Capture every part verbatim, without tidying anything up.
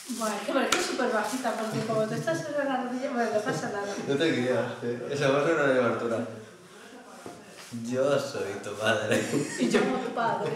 Bueno, que parece súper bajita, porque como te estás en la rodilla, bueno, no pasa nada. No te creas, ¿eh? Esa va a ser una de altura. Yo soy tu padre. Y yo como tu padre.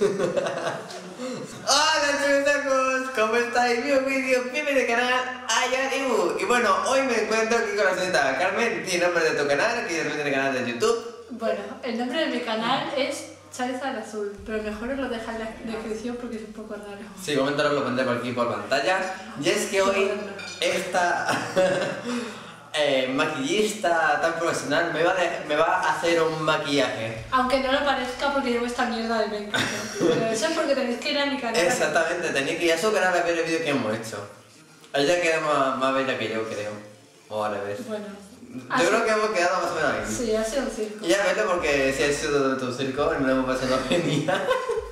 Hola chicos, ¿cómo estáis? Bienvenidos, bienvenidos al canal Ayanibu. Y bueno, hoy me encuentro aquí con la señorita Carmen. ¿Tiene nombre de tu canal? ¿Qué es el canal de YouTube? Bueno, el nombre de mi canal es Charizard Azul, pero mejor os lo dejo en la descripción porque es un poco raro. Sí, momento lo pondré por aquí por pantalla. Y es que hoy esta eh, maquillista tan profesional me va, de, me va a hacer un maquillaje. Aunque no lo parezca porque llevo esta mierda de make-up. Pero eso es porque tenéis que ir a mi canal. Exactamente, tenéis que ir a su canal a ver el vídeo que hemos hecho. Ella queda más, más bella que yo, creo. O al revés. Bueno. Yo creo que hemos quedado más o menos ahí. Sí, ha sido un circo. Y ya vete porque si ha sido de tu circo no hemos pasado genial.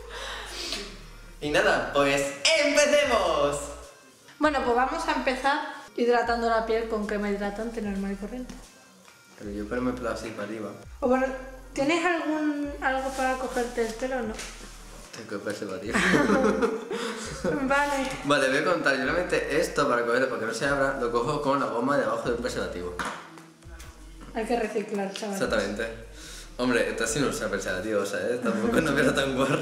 Y nada, pues ¡empecemos! Bueno, pues vamos a empezar hidratando la piel con crema hidratante normal y corriente. Pero yo pero me pelo así para arriba. O bueno, ¿tienes algún algo para cogerte el pelo o no? Tengo que preservativo. Vale. Vale, voy a contar. Yo realmente esto para cogerlo, para que no se abra, lo cojo con la goma de abajo de un preservativo. Hay que reciclar, chaval. Exactamente. Hombre, esto sí no usa preservativo, ¿sabes? Tampoco no me tan guarra.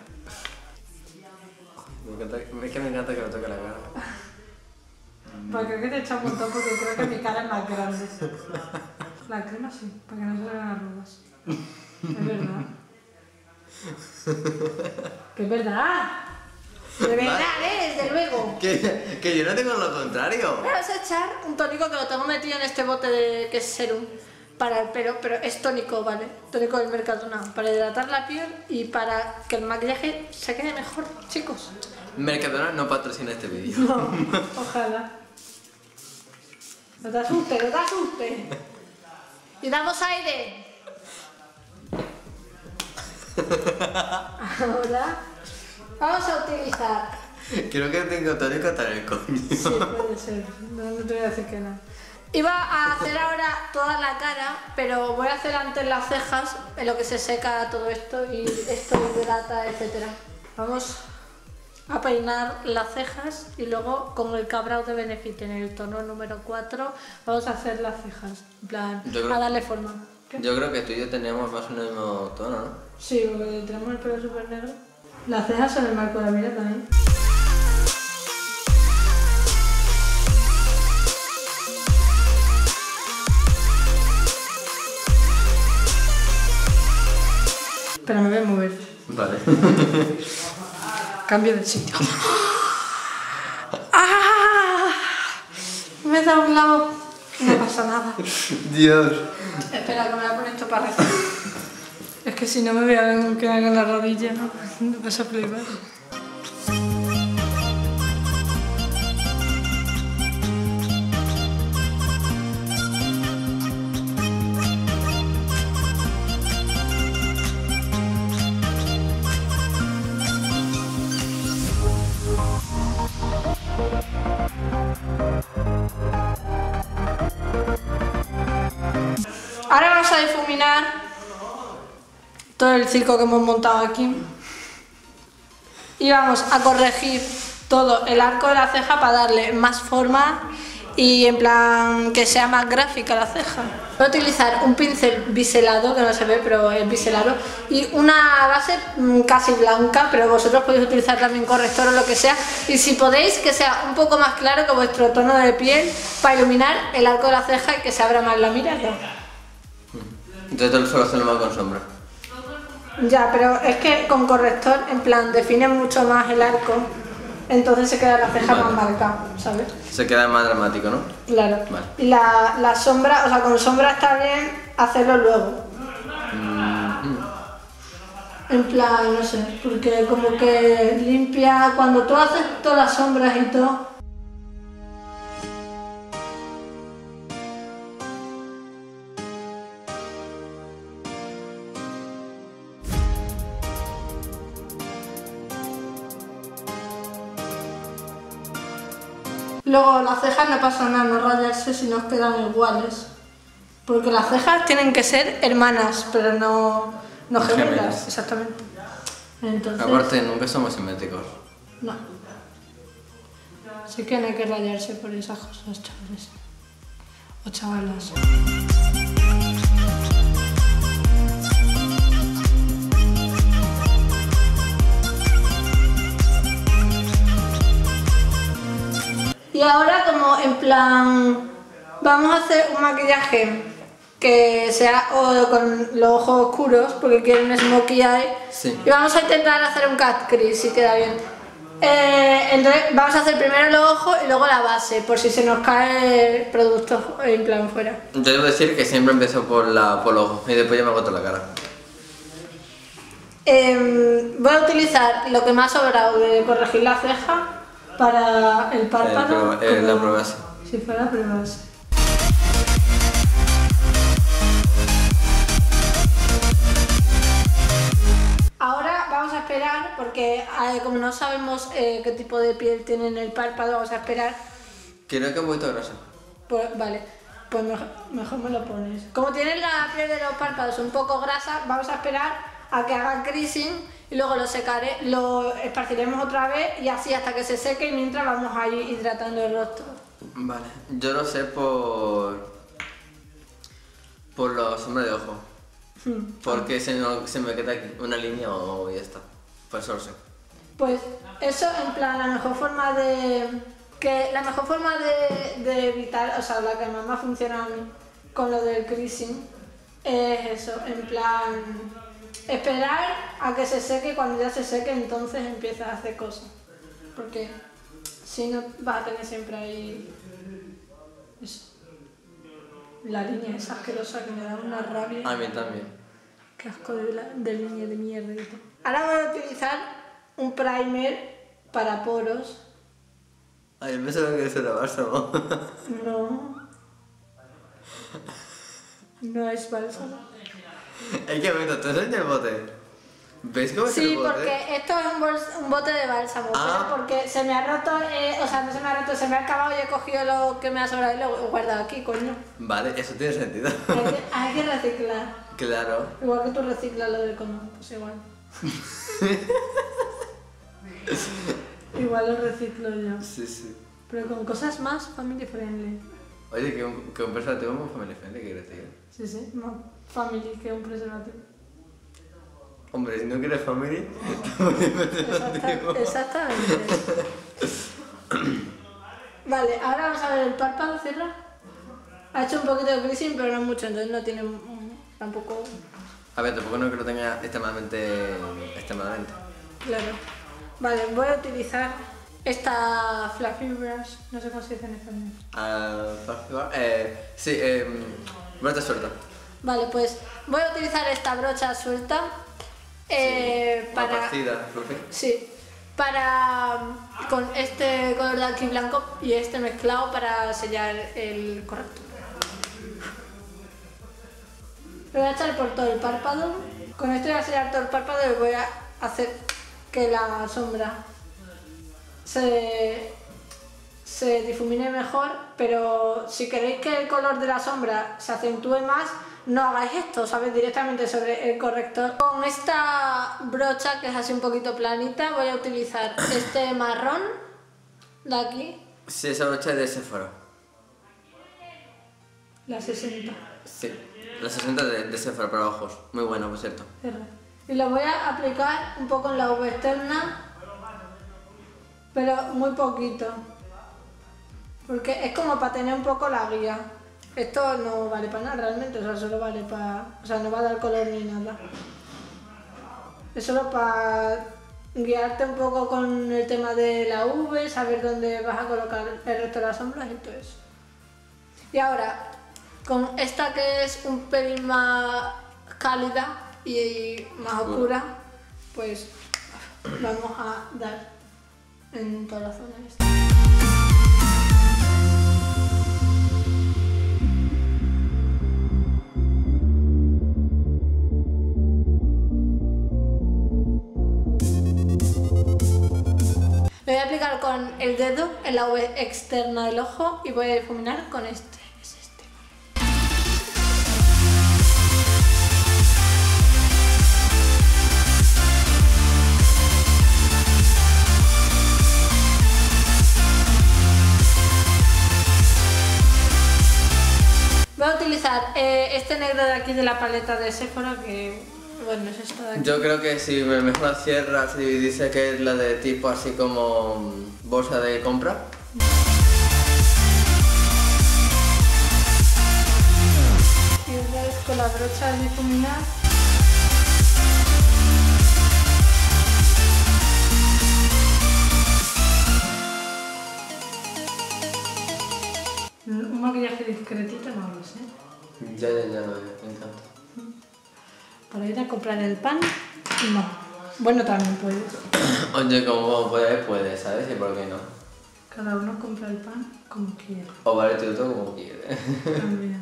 Me encanta, es que me encanta que me toque la cara. Pues creo que te he echado un montón porque creo que mi cara es más grande. La crema sí, para que no se vean arrugas. Es verdad. ¡Que es verdad! ¡De verdad, eh! ¡Desde luego! Que, que yo no tengo lo contrario. Me vas a echar un tónico que lo tengo metido en este bote de, que es serum para el pelo, pero es tónico, ¿vale? Tónico del Mercadona, para hidratar la piel y para que el maquillaje se quede mejor, chicos. Mercadona no patrocina este vídeo. No, ojalá. No te asustes, no te asustes. Y damos aire. Ahora vamos a utilizar. Creo que tengo tónico hasta en el coño. Sí, puede ser. No, no te voy a decir que no. Iba a hacer ahora toda la cara, pero voy a hacer antes las cejas, en lo que se seca todo esto y esto hidrata, etcétera. Vamos a peinar las cejas y luego con el Ka-Brow de Benefit en el tono número cuatro vamos a hacer las cejas, en plan, creo, a darle forma. ¿Qué? Yo creo que tú y yo tenemos más o menos el mismo tono, ¿no? Sí, porque tenemos el pelo súper negro. Las cejas son el marco de la mirada también. Pero me voy a mover. Vale. Cambio de sitio. ¡Ah! Me he dado un lado. No pasa nada. Dios. Espera, que me voy a poner esto para rezar. Es que si no me voy a quedar en la rodilla, ¿no? No vas a flipar. Ahora vamos a difuminar todo el circo que hemos montado aquí y vamos a corregir todo el arco de la ceja para darle más forma y en plan que sea más gráfica la ceja. Voy a utilizar un pincel biselado, que no se ve pero es biselado, y una base casi blanca, pero vosotros podéis utilizar también corrector o lo que sea, y si podéis que sea un poco más claro que vuestro tono de piel para iluminar el arco de la ceja y que se abra más la mirada. Entonces tú solo hacerlo más con sombra. Ya, pero es que con corrector, en plan, define mucho más el arco, entonces se queda la ceja Vale. más marcada, ¿sabes? Se queda más dramático, ¿no? Claro. Vale. Y la, la sombra, o sea, con sombra está bien hacerlo luego. Mm-hmm. En plan, no sé, porque como que limpia, cuando tú haces todas las sombras y todo. Luego las cejas no pasa nada, no rayarse si nos quedan iguales. Porque las cejas tienen que ser hermanas, pero no, no gemelas. Gemelas. Exactamente. Entonces, Aparte, nunca somos simétricos. no. Así que no hay que rayarse por esas cosas, chavales. O chavalas. Y ahora, como en plan, vamos a hacer un maquillaje que sea o con los ojos oscuros, porque quiero un smokey eye. Sí. Y vamos a intentar hacer un cat crease, si queda bien. Eh, entonces vamos a hacer primero los ojos y luego la base, por si se nos cae el producto en plan fuera. Yo debo decir que siempre empiezo por, la, por los ojos y después ya me hago toda la cara. Eh, voy a utilizar lo que me ha sobrado de corregir la ceja para el párpado. Eh, pero, eh, la prueba base. Si fuera prueba base. Ahora vamos a esperar, porque eh, como no sabemos eh, qué tipo de piel tiene en el párpado, vamos a esperar. Creo que un poquito grasa. Pues, vale, pues mejor, mejor me lo pones. Como tiene la piel de los párpados un poco grasa, vamos a esperar a que haga creasing y luego lo secaré, lo esparciremos otra vez y así hasta que se seque, y mientras vamos a ir hidratando el rostro. Vale, yo lo sé por... por los sombras de ojo. Hmm. Porque se, no, se me queda aquí una línea o ya está. Pues eso lo sé. Pues eso, en plan, la mejor forma de... que la mejor forma de, de evitar, o sea, la que más me ha funcionado a mí con lo del creasing es eso, en plan... esperar a que se seque, y cuando ya se seque entonces empiezas a hacer cosas, porque si no vas a tener siempre ahí eso. La línea esa asquerosa que me da una rabia. A mí también. Qué asco de, la, de línea de mierda y todo. Ahora voy a utilizar un primer para poros. Ay, me pensaba que eso era bálsamo. No. No es bálsamo. Es que me ¿tú enseñas el bote? ¿Ves cómo es Sí, el bote? porque esto es un, bols- un bote de bálsamo, Ah. pero porque se me ha roto, eh, o sea, no se me ha roto, se me ha acabado y he cogido lo que me ha sobrado y lo he guardado aquí, coño. Vale, eso tiene sentido. Hay que, hay que reciclar. Claro. Igual que tú reciclas lo del condón, pues igual. Igual lo reciclo yo. Sí, sí. Pero con cosas más family friendly. Oye, que un, que un preservativo muy family friendly, ¿qué quieres decir? Sí, sí, más family que un preservativo. Hombre, si no quieres family, Exacta- exactamente. Vale, ahora vamos a ver el párpado, cierra. Ha hecho un poquito de creasing, pero no mucho, entonces no tiene mm, tampoco... A ver, tampoco no creo que lo tenga extremadamente... extremadamente. Claro. Vale, voy a utilizar esta fluffy brush, no sé cómo se dice en español. Ah, eh, sí, eh, brocha suelta. Vale, pues voy a utilizar esta brocha suelta eh, Sí, para... una partida, fluffy. Sí, para... con este color de aquí blanco y este mezclado para sellar el corrector. Lo voy a echar por todo el párpado. Con esto voy a sellar todo el párpado y voy a hacer que la sombra se, se difumine mejor, pero si queréis que el color de la sombra se acentúe más, no hagáis esto, ¿sabes? Directamente sobre el corrector. Con esta brocha, que es así un poquito planita, voy a utilizar este marrón de aquí, Sí, esa brocha es de Sephora. la sesenta. Sí, la sesenta de, de Sephora para ojos. Muy buena, por cierto. Cierra. Y lo voy a aplicar un poco en la uva externa, pero muy poquito, porque es como para tener un poco la guía. Esto no vale para nada realmente, o sea, solo vale para... o sea, no va a dar color ni nada. Es solo para guiarte un poco con el tema de la V, saber dónde vas a colocar el resto de las sombras y todo eso. Y ahora, con esta que es un pelín más cálida y más oscura, pues vamos a dar en toda la zona esta. Lo voy a aplicar con el dedo en la V externa del ojo y voy a difuminar con este. Es este. utilizar eh, este negro de aquí de la paleta de Sephora, que bueno, es esto de aquí. Yo creo que si me mejor la cierra, si dice que es la de tipo así como mm, bolsa de compra. Y otra vez con la brocha de difuminar. Un maquillaje discretito no lo sé. Ya, ya, ya, me encanta. Para ir a comprar el pan, no. Bueno, también puedes. Oye, como puedes, puedes, ¿sabes? ¿Y por qué no? Cada uno compra el pan como quiera. O vale todo como quieres. También.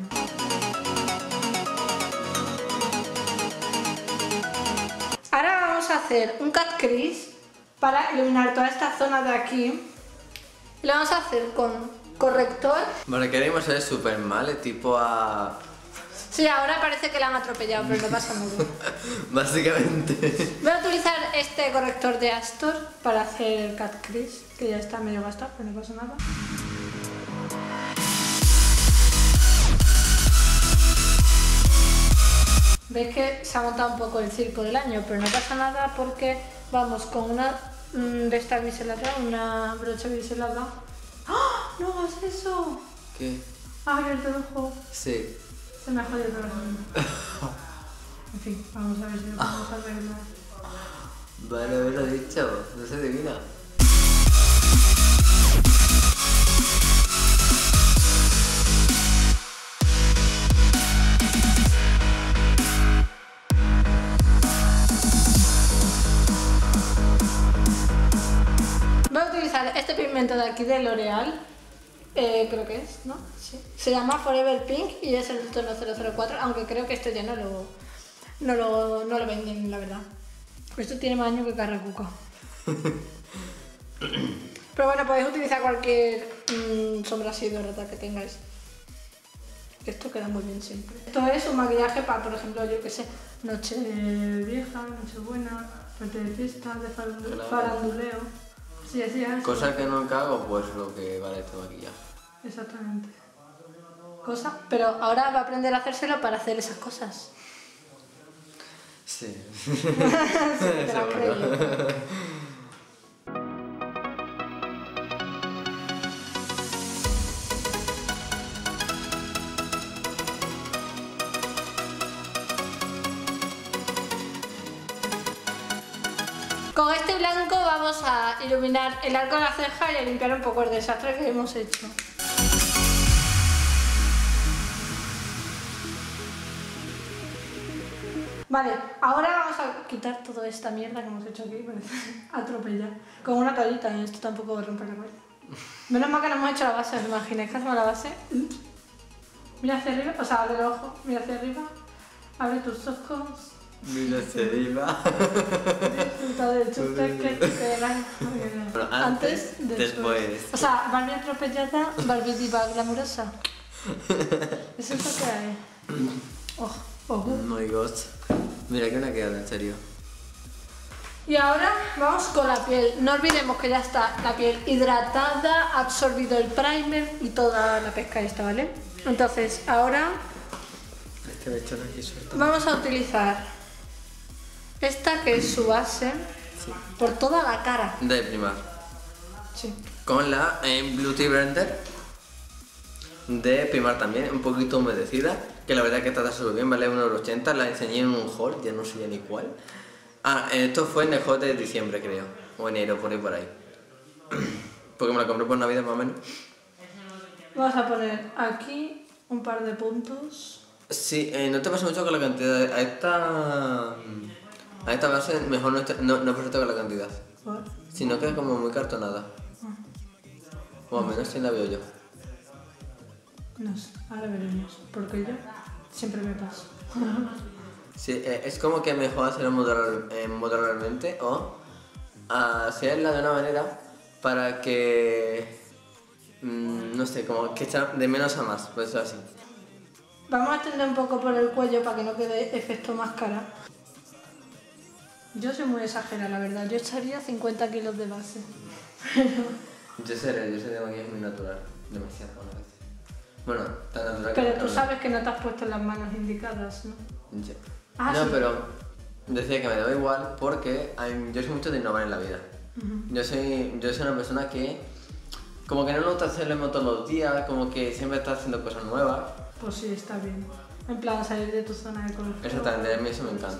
Ahora vamos a hacer un cut crease para iluminar toda esta zona de aquí. Y lo vamos a hacer con corrector. Vale, queremos ser súper mal, tipo a... Sí, ahora parece que la han atropellado, pero no pasa nada. Básicamente. Voy a utilizar este corrector de Astor para hacer el cut crease, que ya está medio gastado, pero no pasa nada. Veis que se ha montado un poco el circo del año, pero no pasa nada porque vamos con una mm, de esta biselada, una brocha biselada. ¡Ah! ¡No hagas eso! ¿Qué? ¡Ay, el ojo! Sí. Se me ha jodido todo el mundo. En fin, vamos a ver si lo podemos arreglar. Vale, haberlo dicho, no se adivina. Voy a utilizar este pigmento de aquí de L'Oreal, eh, creo que es, ¿no? Sí. Se llama Forever Pink y es el tono cero cero cuatro, aunque creo que esto ya no lo, no lo, no lo venden, la verdad. Esto tiene más años que Carracuca. Pero bueno, podéis utilizar cualquier mmm, sombra así dorada que tengáis. Esto queda muy bien siempre. Esto es un maquillaje para, por ejemplo, yo que sé, noche vieja, noche buena, parte de fiesta, de farandu Claro. faranduleo. Sí, así es. Cosa que nunca hago, pues lo que vale este maquillaje. Exactamente. Cosa, pero ahora va a aprender a hacérselo para hacer esas cosas. Sí. Sí, te la Seguro. creo. Con este blanco vamos a iluminar el arco de la ceja y a limpiar un poco el desastre que hemos hecho. Vale, ahora vamos a quitar toda esta mierda que hemos hecho aquí, parece atropellar. Con una toallita, ¿eh? Esto tampoco va a romper la cabeza. Menos mal que no hemos hecho la base, ¿os imagináis que hacemos la base? Mira hacia arriba, o sea, abre el ojo, mira hacia arriba, abre tus ojos. Mira hacia arriba. Disfruta del chute que te dan. Bueno, antes, después. O sea, Barbie atropellada, Barbie diva glamurosa. Eso es lo que hay. Oh, oh. Oh my god. Mira que una queda, en serio. Y ahora vamos con la piel. No olvidemos que ya está la piel hidratada, ha absorbido el primer y toda la pesca esta, ¿vale? Entonces, ahora Este me he hecho aquí suelto. vamos a utilizar esta que es su base Sí. por toda la cara. De primar. Sí. Con la eh, Beauty Blender de primar también, un poquito humedecida, que la verdad que está súper bien, vale uno euro ochenta, la enseñé en un haul, ya no sé ya ni cuál. Ah, esto fue en el haul de diciembre creo, o enero, por ahí por ahí. Porque me la compré por Navidad más o menos. Vamos a poner aquí un par de puntos. Sí, eh, no te pasa mucho con la cantidad, a esta... A esta base mejor no, está- no, no pasa con la cantidad, Por... sino que es como muy cartonada. O al menos si la veo yo. No sé, ahora veremos. Porque yo siempre me paso. Sí, eh, es como que mejor hacerlo modular, eh, modularmente o hacerla de una manera para que, mm, no sé, como que sea de menos a más, por eso así. Vamos a extender un poco por el cuello para que no quede efecto máscara. Yo soy muy exagerada, la verdad. Yo echaría cincuenta kilos de base. Yo seré, yo seré de maquillaje muy natural, demasiado a veces. Bueno, tan natural que Pero no tú cambia. sabes que no te has puesto las manos indicadas, ¿no? Ya. Ah, no, sí. pero decía que me daba igual porque hay- yo soy mucho de innovar en la vida. Ujú. Yo soy, yo soy una persona que como que no le gusta hacer lo mismo todos los días, como que siempre está haciendo cosas nuevas. Pues sí, está bien. En plan, salir de tu zona de confort. Exactamente, a mí eso me encanta.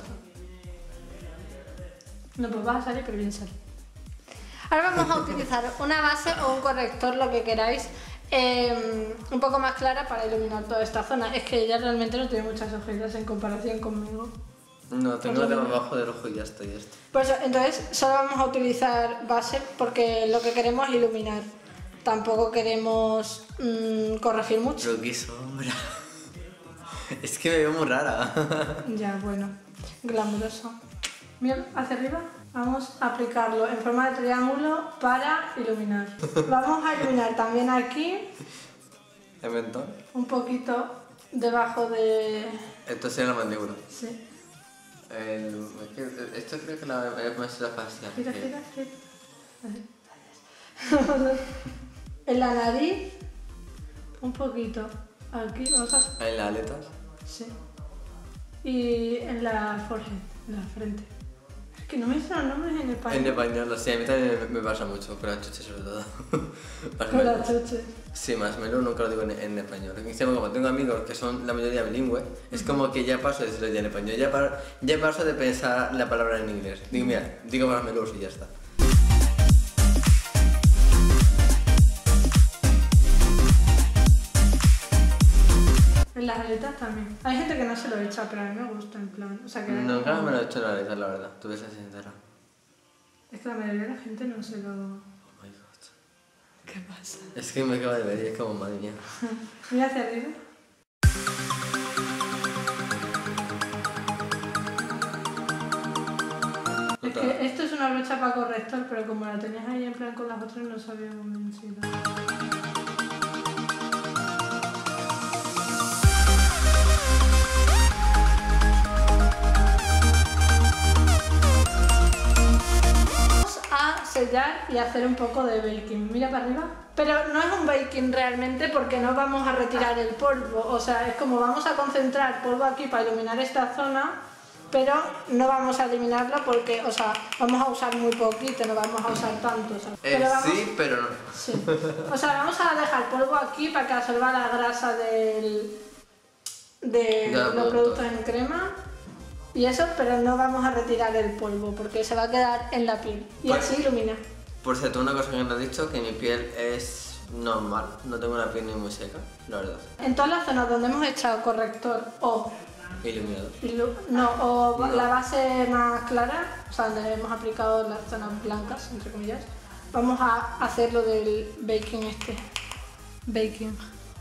No, pues vas a salir, pero bien salir. Ahora vamos a utilizar una base o un corrector, lo que queráis, eh, un poco más clara para iluminar toda esta zona. Es que ella realmente no tiene muchas ojeras en comparación conmigo. No, tengo Otro el de nivel. abajo del ojo y ya estoy, ya está. Por eso, entonces solo vamos a utilizar base porque lo que queremos es iluminar. Tampoco queremos mm, corregir mucho. Pero qué sombra. Es que me veo muy rara. Ya, bueno, glamuroso. Bien, hacia arriba. Vamos a aplicarlo en forma de triángulo para iluminar. Vamos a iluminar también aquí, ¿El mentón? un poquito debajo de... Esto sería la mandíbula. Sí. El, es que esto creo que la, es más la facial. Gira, que- gira, gira. Así. En la nariz, un poquito. Aquí, vamos a... En las aletas. Sí. Y en la forehead, en la frente. Es que no me salen los nombres en español. En español, sí, a mí también me, me pasa mucho, con las chuches sobre todo. Más Con las menos. chuches. Sí, más menos nunca lo digo en, en español. Encima, como tengo amigos que son la mayoría bilingües, es como que ya paso de decirlo ya en español, ya, par- ya paso de pensar la palabra en inglés. Digo, mira, digo más menos y ya está. En las aletas también. Hay gente que no se lo echa, pero a mí me gusta, en plan. O sea, que Nunca me lo he hecho en la aleta, la verdad, tú ves sincera. Es que la mayoría de la gente no se lo... Oh my god. ¿Qué pasa? Es que me acaba de ver y es como, madre mía. Mira hacia arriba. Es que esto es una brocha para corrector, pero como la tenías ahí en plan con las otras no sabíamos bien si la... Vamos a sellar y hacer un poco de baking. Mira para arriba. Pero no es un baking realmente porque no vamos a retirar el polvo. O sea, es como vamos a concentrar polvo aquí para iluminar esta zona, pero no vamos a eliminarlo porque, o sea, vamos a usar muy poquito, no vamos a usar tanto. O sea, Eh, pero vamos, sí, pero no. sí. O sea, vamos a dejar polvo aquí para que absorba la grasa del, de Ya, los productos. productos en crema. Y eso, pero no vamos a retirar el polvo porque se va a quedar en la piel. Y Pues- así ilumina. Por cierto, una cosa que me has dicho, que mi piel es normal, no tengo una piel ni muy seca, la verdad. En todas las zonas donde hemos echado corrector o, Iluminador. ilu- no, o No. la base más clara, o sea, donde hemos aplicado las zonas blancas, entre comillas, vamos a hacer lo del baking este. Baking.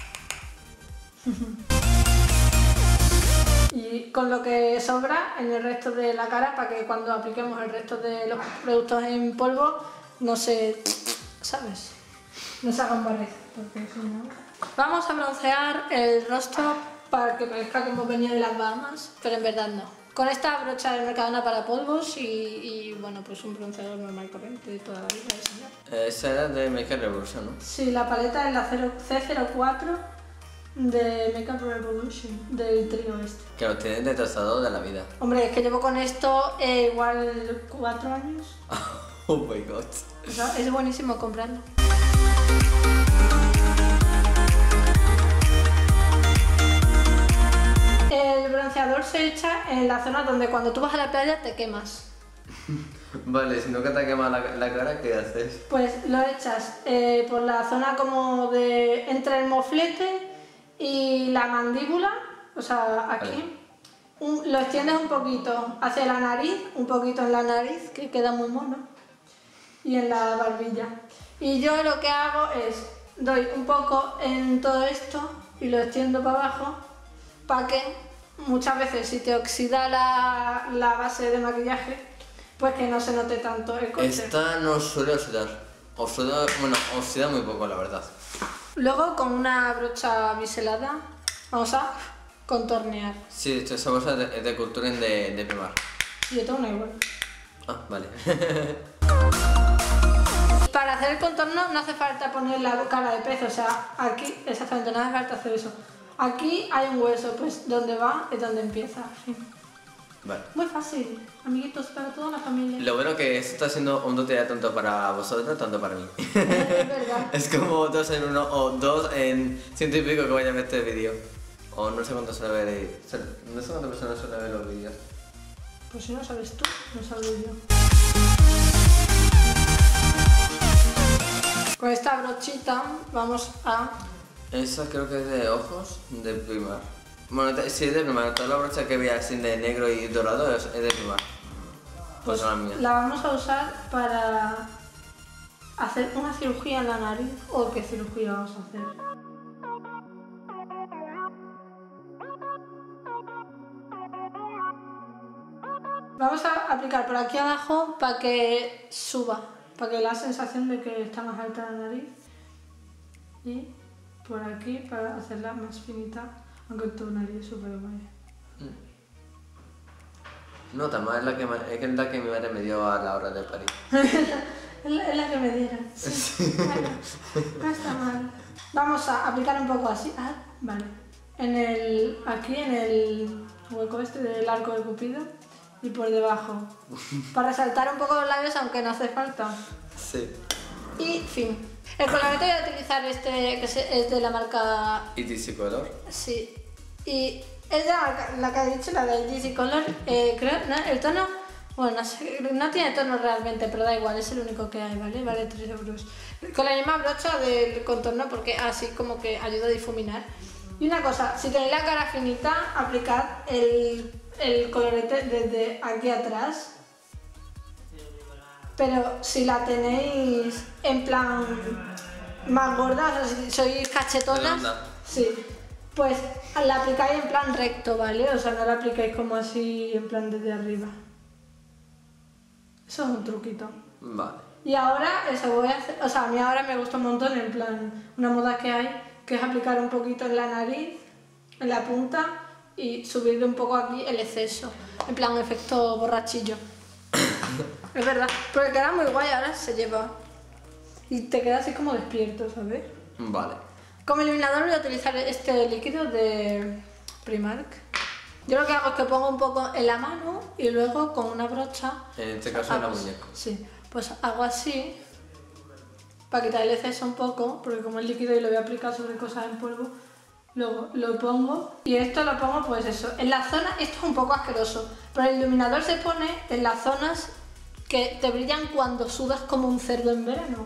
Y con lo que sobra en el resto de la cara para que cuando apliquemos el resto de los productos en polvo no se... ¿sabes? No se hagan barriz, porque si no... Vamos a broncear el rostro para que parezca como venía de las Bahamas, pero en verdad no. Con esta brocha de Mercadona para polvos y, y bueno, pues un bronceador normal corriente de toda la vida. Ese, ¿no? Esa era de Make Up Revolution, ¿no? Sí, la paleta es la C cero cuatro de Make Up Revolution, del trío este. Que lo tienes retrasado de la vida. Hombre, es que llevo con esto eh, igual cuatro años. Oh my god. O sea, es buenísimo comprarlo. El bronceador se echa en la zona donde cuando tú vas a la playa te quemas. Vale, si nunca te ha quemado la, la cara, ¿qué haces? Pues lo echas eh, por la zona como de entre el moflete y la mandíbula, o sea, aquí. Vale. Un- lo extiendes un poquito hacia la nariz, un poquito en la nariz, que queda muy mono, y en la barbilla. Y yo lo que hago es, doy un poco en todo esto y lo extiendo para abajo, para que muchas veces si te oxida la, la base de maquillaje, pues que no se note tanto el corte. Esta no suele oxidar. Oxida, bueno, oxida muy poco, la verdad. Luego con una brocha biselada vamos a contornear. Sí, esto- esa bolsa es de, es de Culturen de, de Primar. Yo tengo una igual. Ah, vale. Para para hacer el contorno no hace falta poner la cara de pez, o sea, aquí exactamente no hace falta hacer eso. Aquí hay un hueso, pues donde va es donde empieza. Sí. Vale. Muy fácil, amiguitos, para toda la familia. Lo bueno que esto está siendo un tutorial tanto para vosotros, tanto para mí. Es verdad. Es como dos en uno o dos en ciento y pico que vayan a ver este vídeo. O no sé cuánto suele ver, no sé cuántas personas suelen ver los vídeos. Pues si no sabes tú, no sabes yo. Con esta brochita vamos a... Esa creo que es de ojos de Primar. Bueno, si es de Primar, toda la brocha que veas así de negro y dorado es, es de Primar. Pues, pues la mía. La vamos a usar para hacer una cirugía en la nariz. ¿O qué cirugía vamos a hacer? Vamos a aplicar por aquí abajo para que suba, para que la sensación de que está más alta la nariz. Y por aquí para hacerla más finita, aunque tu nariz es súper guay. No, tan mal, es la que, es la que mi madre me dio a la hora de parir. Es la, es la que me dieron, sí. Sí. Bueno, no está mal. Vamos a aplicar un poco así. Ah, vale. En el, aquí en el hueco este del arco de Cupido y por debajo. Para resaltar un poco los labios, aunque no hace falta. Sí. Y fin. El colorete voy a utilizar este que es de la marca... ¿Y D C Color? Sí. Y es de la marca, la que he dicho, la del D C Color. Eh, creo, ¿no? El tono... Bueno, no, sé, no tiene tono realmente, pero da igual, es el único que hay, ¿vale? Vale tres euros. Con la misma brocha del contorno porque así como que ayuda a difuminar. Y una cosa, si tenéis la cara finita, aplicad el, el colorete desde aquí atrás. Pero si la tenéis en plan más gorda, o sea, si sois cachetonas, sí, pues la aplicáis en plan recto, ¿vale? O sea, no la aplicáis como así en plan desde arriba. Eso es un truquito. Vale. Y ahora eso voy a hacer, o sea, a mí ahora me gusta un montón, en plan, una moda que hay, que es aplicar un poquito en la nariz, en la punta, y subirle un poco aquí el exceso, en plan efecto borrachillo. Es verdad, porque queda muy guay, ahora se lleva. Y te queda así como despierto, ¿sabes? Vale. Como iluminador voy a utilizar este líquido de Primark. Yo lo que hago es que pongo un poco en la mano y luego con una brocha... En este caso en la muñeca. Sí, pues hago así para quitar el exceso un poco, porque como es líquido y lo voy a aplicar sobre cosas en polvo, luego lo pongo y esto lo pongo pues eso, en la zona, esto es un poco asqueroso, pero el iluminador se pone en las zonas que te brillan cuando sudas como un cerdo en verano.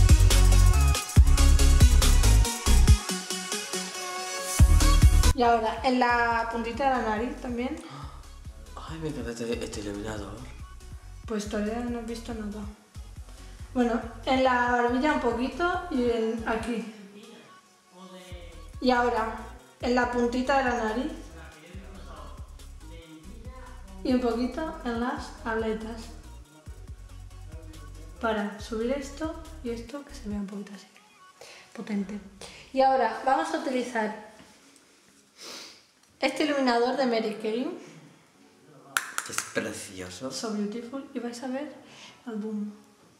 Y ahora, en la puntita de la nariz también. Ay, me encanta este, este iluminador. Pues todavía no he visto nada. Bueno, en la barbilla un poquito y en aquí. Y ahora, en la puntita de la nariz. Y un poquito en las aletas. Para subir esto y esto que se vea un poquito así. Potente. Y ahora vamos a utilizar este iluminador de Mary Kay. Es precioso. So Beautiful. Y vais a ver el boom.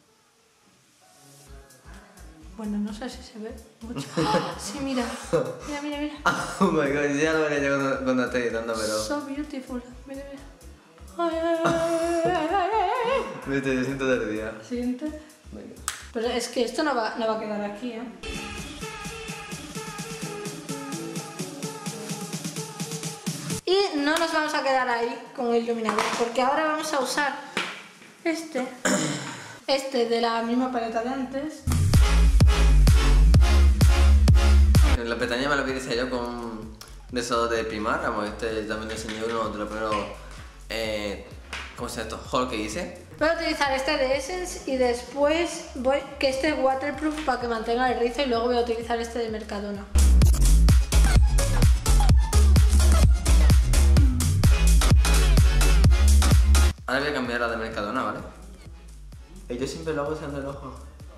Bueno, no sé si se ve mucho. ¡Oh! Sí, mira. Mira, mira, mira. Oh my god, ya lo veré yo cuando, cuando esté editando, pero... So Beautiful. Mira, mira. Ay, ay, ay, ay, ay, ay. Vete, yo siento tardía. Siguiente. Venga. Pero es que esto no va, no va a quedar aquí, ¿eh? Y no nos vamos a quedar ahí con el iluminador, porque ahora vamos a usar este, este de la misma paleta de antes. La pestaña me la hice yo con de esos de Primar, vamos, este también le enseñé uno de los primeros, eh, ¿cómo se llama esto? Haul que hice. Voy a utilizar este de Essence y después voy, que este es waterproof para que mantenga el rizo, y luego voy a utilizar este de Mercadona. Ahora voy a cambiar la de Mercadona, ¿vale? Y yo siempre lo hago usando el ojo.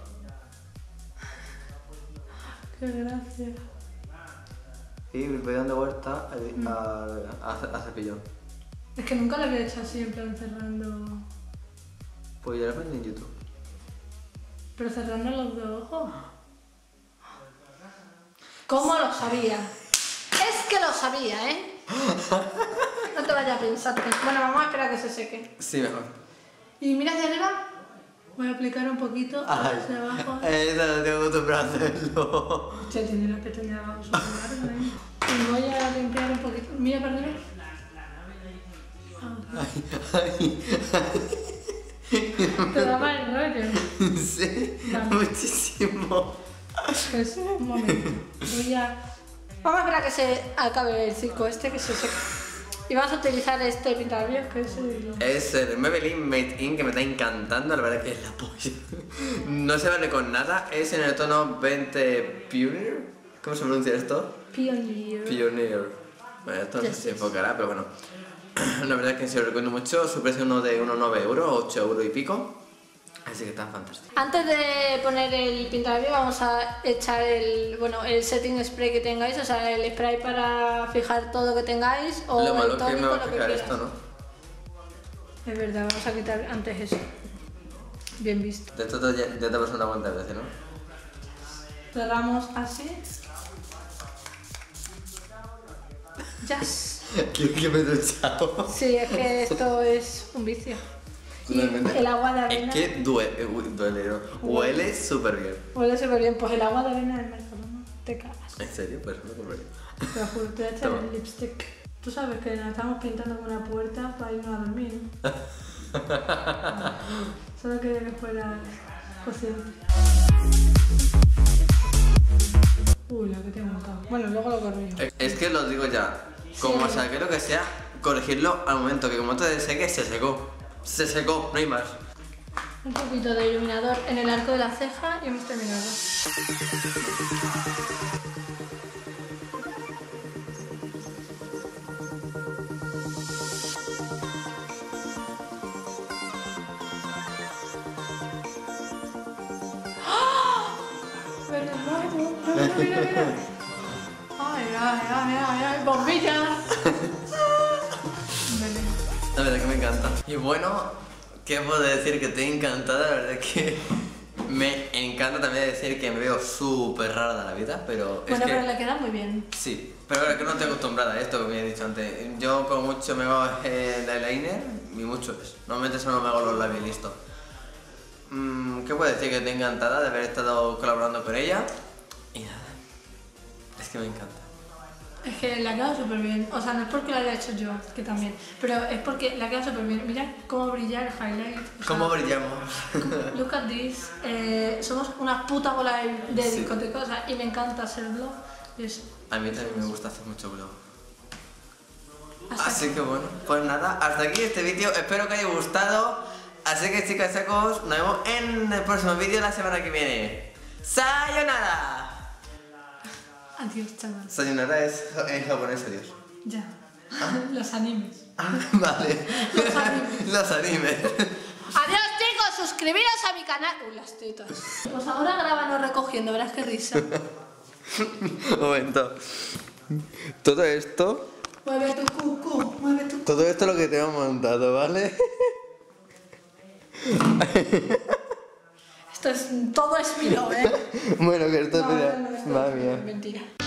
Qué gracia. Y me voy dando vuelta a, a, a, a cepillón. Es que nunca lo había hecho así, en plan cerrando. Pues yo lo aprendí en YouTube. Pero cerrando los dos ojos. ¿Cómo lo sabía? Es que lo sabía, ¿eh? No te vayas a pensar. Bueno, vamos a esperar a que se seque. Sí, mejor. Y mira hacia arriba. Voy a aplicar un poquito hacia abajo. Eso no tengo acostumbrado a hacerlo. Ya tiene la pestaña de abajo súper larga, ¿eh? Y voy a limpiar un poquito. Mira para arriba. Ay, ay. Te da mal rollo. Sí, Vale. muchísimo. Pues un momento. Voy a... Vamos a esperar a que se acabe el circo este, que se seque. Y vamos a utilizar este pintalabios, que es el... Es el Maybelline Made In, que me está encantando, la verdad que es la polla. No se vale con nada, es en el tono veinte Pioneer. ¿Cómo se pronuncia esto? Pioneer. Pioneer. Bueno, esto no sé Yes, si se yes. enfocará, pero bueno. La verdad es que se lo recomiendo mucho, su precio es uno de unos nueve euros, ocho euros y pico. Así que está fantástico. Antes de poner el pintalabios vamos a echar el, bueno, el setting spray que tengáis, o sea, el spray para fijar todo que tengáis o Lo malo el que me tónico, va a lo que fijar quieras. esto, ¿no? Es verdad, vamos a quitar antes eso. Bien visto. De esto ya, ya te pasó una cuanta veces, ¿no? Cerramos así. Yes. Quiero que me he duchado. Sí, es que esto es un vicio. Y Totalmente. el agua de avena... Es que duele, eh, uy, duele, ¿no? Huele súper bien. Huele súper bien, pues el agua de avena del Mercadona te cagas. ¿En serio? Pues no compraría. Te lo juro, te voy a echar Toma. el lipstick. Tú sabes que nos estamos pintando con una puerta para irnos a dormir, ¿no? Solo quería que fuera consciente. Uy, lo que te he montado. Bueno, luego lo corrijo. Es que lo digo ya, como Sí. saque lo que sea, corregirlo al momento, que como te seque, se secó. Se secó, no hay más. Un poquito de iluminador en el arco de la ceja y hemos terminado. ¡Ah! Mira, mira, mira, mira. Ay, ay, ay, ay, ay, bombilla. Vale. La verdad que me encanta. Y bueno, ¿qué puedo decir? Que estoy encantada, la verdad que me encanta también decir que me veo súper rara de la vida, pero es Bueno, que... pero le queda muy bien. Sí, pero es que no estoy acostumbrada a esto que me he dicho antes. Yo como mucho me hago el eyeliner y mucho es. Normalmente solo me hago los labios y listo. Mm, ¿Qué puedo decir? Que estoy encantada de haber estado colaborando con ella. Y nada, es que me encanta. Es que le ha quedado súper bien. O sea, no es porque lo haya hecho yo, que también. Pero es porque le ha quedado súper bien. Mira cómo brilla el highlight. O sea, ¿Cómo brillamos? Look at this. Eh, somos una puta bola de, de Sí. discoteca, o sea, y me encanta hacerlo. Y eso. A mí también me gusta hacer mucho blog. Hasta Así que bueno, pues nada, hasta aquí este vídeo. Espero que haya gustado. Así que chicas y chicos, nos vemos en el próximo vídeo la semana que viene. ¡Sayonara! Adiós, chaval. Sayonara es en japonés adiós. Ya. Los animes. Ah, vale. Los animes. Los animes. Adiós, chicos. Suscribiros a mi canal. Uy, las tetas. Pues ahora grábanos recogiendo, verás qué risa. Un momento. Todo esto, Mueve tu cucu, mueve tu cucu. todo esto es lo que te hemos montado, ¿vale? Esto es. Todo es mío, ¿eh? Bueno, que esto No, es... no, no, esto Madre es mía. mentira.